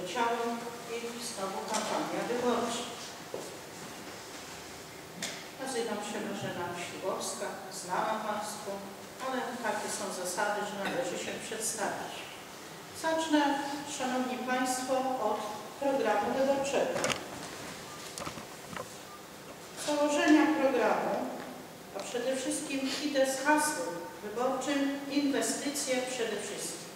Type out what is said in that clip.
poleciałem i znowu kampania wyborcza. Nazywam się Marzena Ślubowska, znana Państwu, ale takie są zasady, że należy się przedstawić. Zacznę, Szanowni Państwo, od programu wyborczego. Założenia programu, a przede wszystkim idę z hasłem wyborczym inwestycje przede wszystkim.